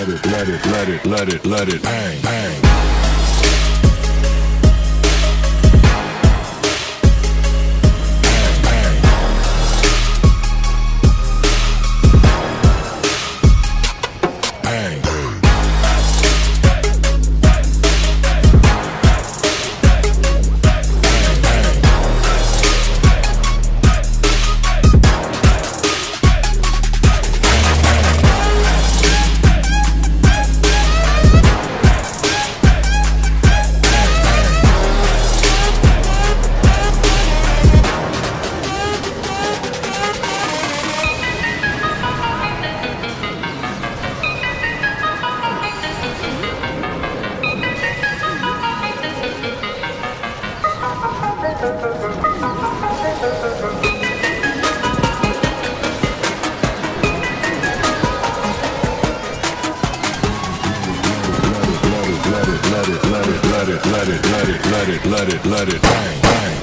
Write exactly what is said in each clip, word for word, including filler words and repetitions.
let it, let it, let it, let it, let it bang, bang. Let it, let it, let it, let it, let it, let it bang, bang.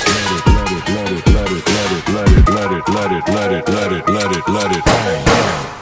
Let it, let it, let it, let it, let it, let it, let it, let it bang, bang.